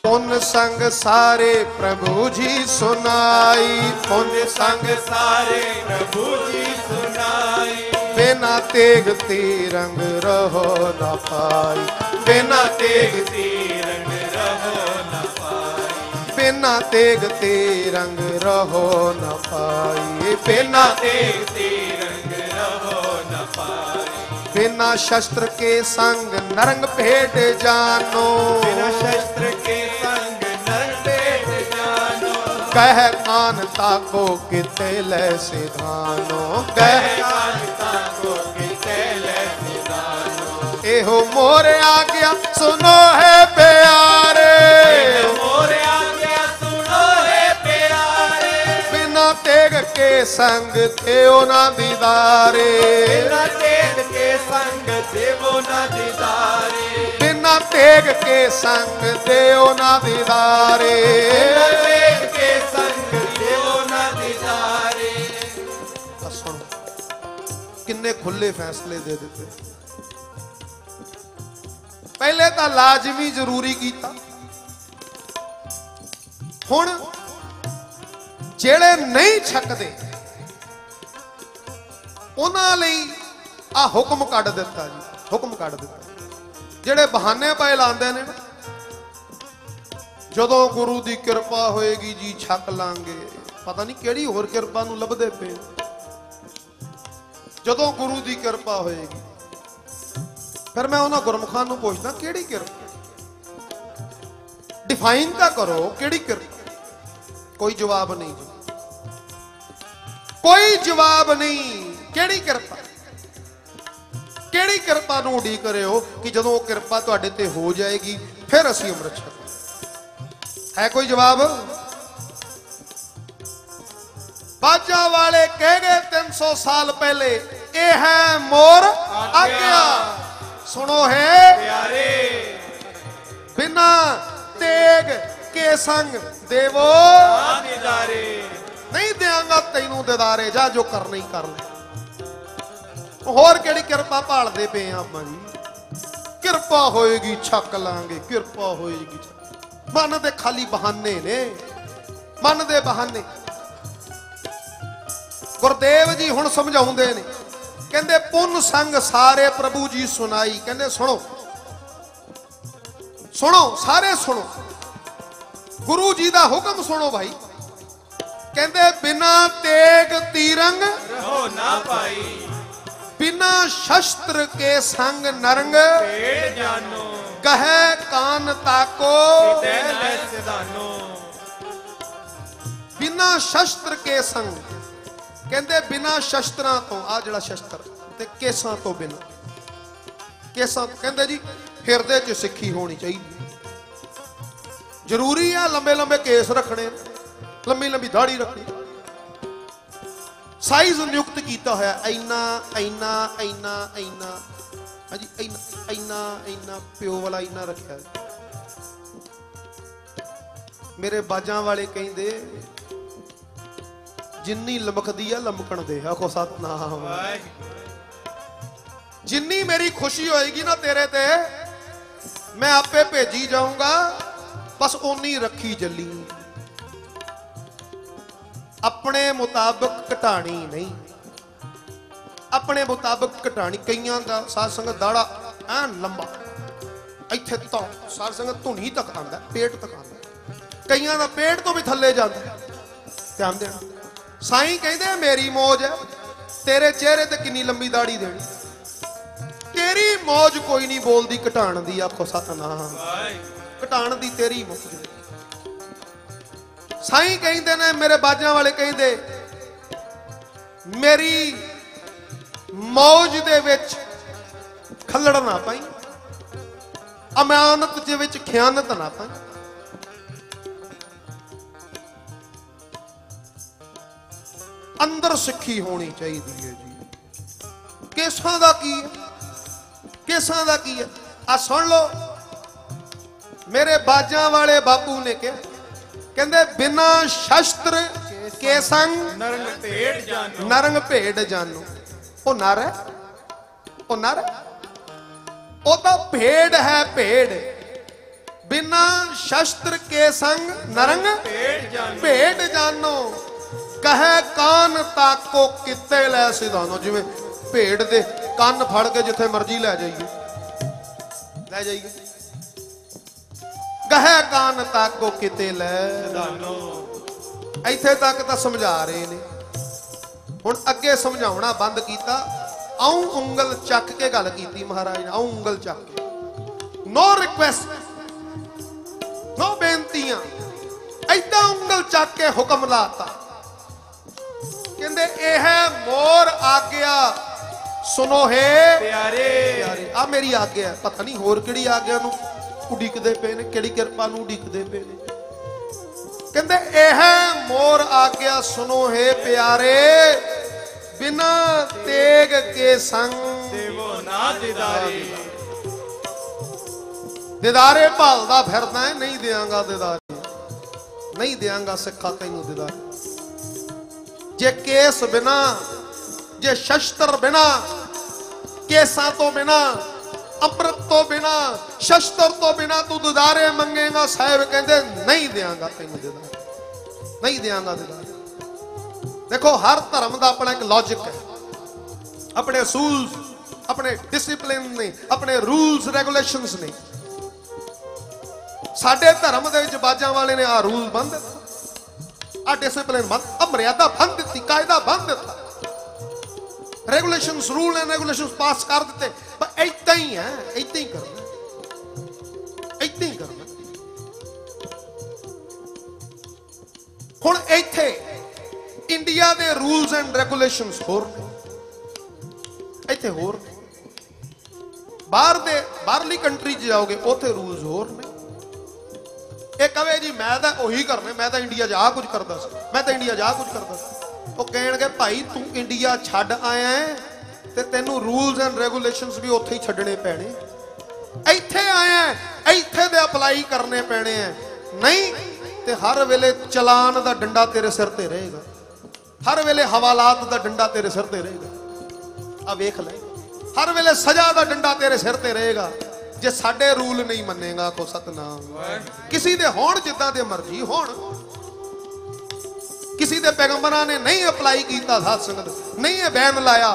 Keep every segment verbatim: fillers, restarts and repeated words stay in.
पुन संग सारे प्रभु जी सुनाई, पुन संग सारे प्रभु जी सुनाई। बिना तेग तिरंग रहो न पाई, बिना तेग तिरंग रहो न पाई, बिना तेग तिरंग रहो न पाई, बिना तेग तिरंग रहो न पाई। बिना शस्त्र के संग नरंग भेंट जानो, बिना शस्त्र के संग नरंग भेंट जानो। कह कान ताको किते ले सिधानो, कह कान ताको किते ले सिधानो। एहो मोरे आ गया सुनो है प्यारे, एहो मोरे आ गया सुनो है प्यारे। बिना तेग के संग थे ना दीदारे, बिना तेग के संग देवो ना दीदारे, बिना तेग के संग देओ ना दीदारे, बिना तेग के संग देवो ना दीदारे। सुनो किन्ने खुले फैसले दे देते। पहले तो लाजमी जरूरी कीता, हुण जेड़े नहीं छकदे उन्हां लई आ हुक्म कढ़ दिता जी, हुक्म कढ़ दिता। जेड़े बहाने पाए लांदे ने जदों गुरु दी किरपा होएगी जी छक लांगे, पता नहीं केड़ी होर किरपा नूं लभदे पे। जदों गुरु दी किरपा होएगी फिर मैं उन्हां गुरमुखां नूं पुछदा केड़ी किरपा, डिफाइन तां करो केड़ी किरपा। कोई जवाब नहीं जी, कोई जवाब नहीं। केड़ी किरपा, केड़ी किरपा नूं उडीक रहे हो कि जदों वो किरपा तुहाडे ते हो जाएगी फिर असीं अमृत छकांगे। है कोई जवाब? बाजा वाले कह गए तीन सौ साल पहले ये है मोर आज्ञा, सुनो है प्यारे। बिना तेग के संग देवो दीदारे, नहीं देंगा तैनू दीदारे, जा जो करना ही कर ले। होर केड़ी किरपा भालदे पे आपां जी? किरपा होएगी छक लांगे, किरपा होएगी। मन दे खाली बहाने ने, मन दे बहाने। गुरदेव जी हुण समझाउंदे ने, कहंदे पुन संग सारे प्रभु जी सुनाई। कहंदे सुनो सुनो सारे सुनो, गुरु जी दा हुक्म सुनो भाई। कहंदे बिना तेग तिरंग रहो ना पाई, बिना शस्त्र के संग नरंग भेंट जानो। कहे कान ताको किते ले सिधानो। बिना शस्त्र के संग, कहंदे बिना शस्त्रां तो, आ जिहड़ा शस्त्र ते केसां तो बिना, केसां कहंदे जी हिरदे च सिੱਖੀ होनी चाहिए। जरूरी है लंबे लंबे केस रखने, लंबी लंबी दाढ़ी रखनी। साइज नियुक्त किया होया इन्ना इन्ना इन्ना इन्ना, हाँ जी इन्ना इन्ना इन्ना प्यो वाला इन्ना रखा। मेरे बाजां वाले कहंदे जिन्नी लमकदी है लमकण दे। आखो सतनाम। जिन्नी मेरी खुशी होएगी ना तेरे ते मैं आपे भेजी जाऊंगा, बस ओनी रखी जली, अपने मुताबिक घटानी नहीं, अपने मुताबिक घटानी। कईयां दा साध संगत दाड़ा ऐन लंबा इत्थे तो साध संगत धुनी तक आंदा, पेट तक आंदा, कईयां दा पेट तो भी थल्ले जांदा। ध्यान देना, साईं कहंदे मेरी मौज है, तेरे चेहरे ते किन्नी लंबी दाड़ी देनी, तेरी मौज कोई नहीं बोलदी घटाण दी। आखो सतनाम। घटाण दी तेरी मौज। साईं कहंदे ने, मेरे बाजां वाले कहंदे मेरी मौज दे विच खल्लड़ ना पाई, अमानत दे विच खयानत ना पाई। अंदर सिੱਖੀ होनी चाहिए है जी। केसां दा की है, केसां दा की है? आ सुन लो, मेरे बाजां वाले बापू ने कहा, कहंदे बिना शस्त्र के संग नरंग भेंट जानो। नरंग भेंट जानो। ओ नर है, ओ नर है, ओ तो भेड़ है, भेड़ बिना शस्त्र के संग नरंग भेंट जानो भेंट जानो कहे कान ताको किते लै सिधानो। जिवें भेड़ दे कान फड़ के जिथे मर्जी लै जाइए लै जाइए कहे कान ताको किते लै सिधानो। इत्थे तक तां समझा रहे ने हुण अगे समझाउणा बंद कीता। आऊं उंगल चक के गल कीती महाराज ने। आऊं उंगल चक के नो रिक्वेस्ट नो बेनतियां ऐदा उंगल चक के हुक्म लाता। कहंदे एह मोर आग्या सुनो है प्यारे प्यारे। आ मेरी आग्या पता नहीं होर किहड़ी आग्या नूं उड़ीकदे पे ने किहड़ी किरपा नूं उड़ीकदे पे ने। कहंदे एह मोर आग्या सुनो है प्यारे बिना तेग के संग देवो ना दीदारे। दीदारे भालदा फिरदा है नहीं देंगा दीदारे नहीं देंगा सिखा तैनूं दीदारे। जे केस बिना जे शस्त्र बिना केसां तो बिना अमृत तो बिना शस्त्र तो बिना तू दीदारे मंगेगा साहिब कहंदे नहीं देंगा तैनूं दीदारे नहीं देंगा दीदारे। देखो हर धर्म का अपना एक लॉजिक है अपने असूल अपने डिसिप्लिन ने अपने रूल्स रेगुलेशंस ने। साडे धर्म दे विच बाजां वाले ने आ रूल बंद आ डिसिप्लिन बंद आ मर्यादा बंद दी कायदा बंद दिता regulations rule and regulations pass कर दिते। पर इतना ही है इतना ही करना इतना ही करना। हुण इत्थे इंडिया दे रूल्स एंड रेगुलेशंस होर ने इत्थे होर ने। बाहर दे बाहरली कंट्री च जाओगे उत्थे रूल्स होर ने। ਇਹ ਕਵੇ जी मैं तो ਉਹੀ करने मैं तो इंडिया जा कुछ करता मैं तो इंडिया जा कुछ करता ਉਹ ਕਹਿਣਗੇ ਭਾਈ ਤੂੰ ਇੰਡੀਆ ਛੱਡ ਆਇਆ ਹੈ ਤੇ ਤੈਨੂੰ ਰੂਲਸ ਐਂਡ ਰੈਗੂਲੇਸ਼ਨਸ ਵੀ ਉੱਥੇ ਹੀ ਛੱਡਣੇ ਪੈਣੇ। ਇੱਥੇ ਆਇਆ ਇੱਥੇ ਦੇ ਅਪਲਾਈ ਕਰਨੇ ਪੈਣੇ ਆ ਨਹੀਂ ਤੇ ਹਰ ਵੇਲੇ ਚਲਾਨ ਦਾ ਡੰਡਾ ਤੇਰੇ ਸਿਰ ਤੇ ਰਹੇਗਾ ਹਰ ਵੇਲੇ ਹਵਾਲਾਤ ਦਾ ਡੰਡਾ ਤੇਰੇ ਸਿਰ ਤੇ ਰਹੇਗਾ। ਆ ਵੇਖ ਲੈ ਹਰ ਵੇਲੇ ਸਜ਼ਾ ਦਾ ਡੰਡਾ ਤੇਰੇ ਸਿਰ ਤੇ ਰਹੇਗਾ जे साडे रूल नहीं मनेगा को सतनाम। किसी दे होण जिद्दां दे मर्जी होण किसी दे पैगंबरां ने नहीं अप्लाई कीता साध संगत नहीं है बैन लाया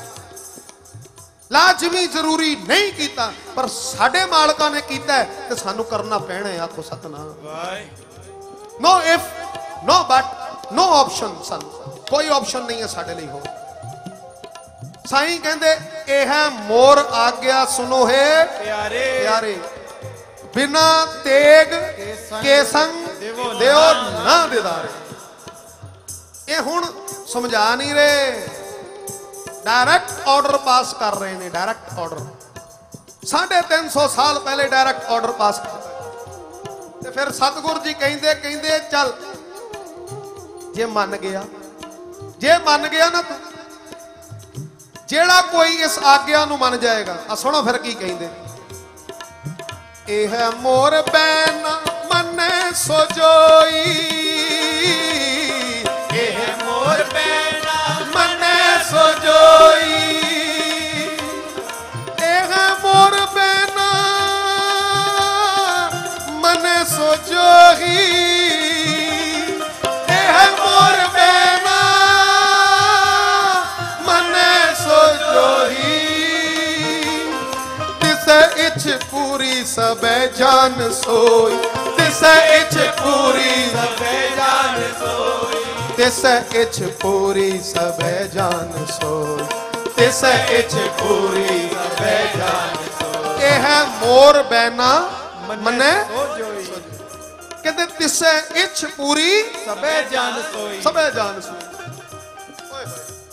लाजमी जरूरी नहीं कीता पर साडे मालकां ने कीता है ते सानू करना पैना है। आखो Satnam. No if no but no option सन कोई ऑप्शन नहीं है साडे लई हो। साईं कहंदे एह मोर आग्या सुनो है प्यारे प्यारे बिना तेग के संग देओ ना दीदारे। ये हुण समझा नहीं रहे डायरेक्ट ऑर्डर पास कर रहे ने। डायरेक्ट ऑर्डर साढ़े तीन सौ साल पहले डायरेक्ट ऑर्डर पास किया फिर सतगुरु जी कहंदे कहंदे चल जे मन गया जे मन गया ना तू जेड़ा कोई इस आज्ञा नू मन जाएगा। आ सुनो फिर की कहंदे एह मोर बैना मने सोजोई एह मोर बैना मने सोजोई एह मोर बैना मने सोजोई एह मोर बैना इच पूरी सबे जान सोई तिस इच पूरी सबे जान सोई तिस इच पूरी सबे जान सोई तिस इच पूरी सबे जान सोई। यह मोर बैना मने सोजोई कहते तिस इच पूरी सबे जान सोई सबे जान सोई।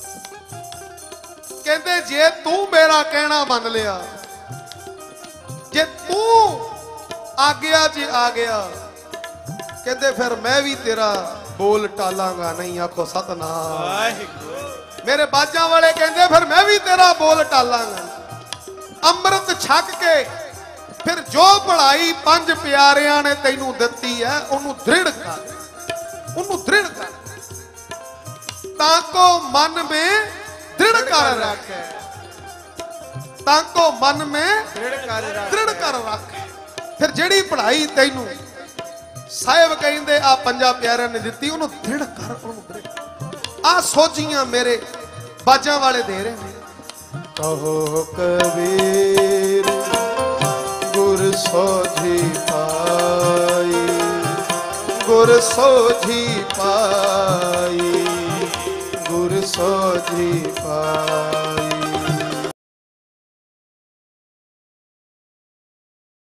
कहते जे तू मेरा कहना मान लिया जे तू आ गया जी आ गया कहते फिर मैं भी तेरा बोल टालांगा नहीं। आखो सतनाम। मेरे बाजा वाले कहते फिर मैं भी तेरा बोल टालांगा। अमृत छक के फिर जो पढ़ाई पंज प्यारियां ने तैनू दिती है उन्होंने दृढ़ कर उन्होंने दृढ़ कर ताको मन में दृढ़ कर रखे ताको मन में दृढ़ कर रख दृढ़ कर रख। फिर जिहड़ी पढ़ाई तैनू साहिब कहंदे आ पंजा प्यारिਆਂ ने दित्ती उन्हों दृढ़ कर उन्हों दृढ़ आ सोचियां मेरे बाजां वाले दे रहे हैं। कहो कबीर गुर सोझी पाई गुर सोझी पाई गुर सोझी पाई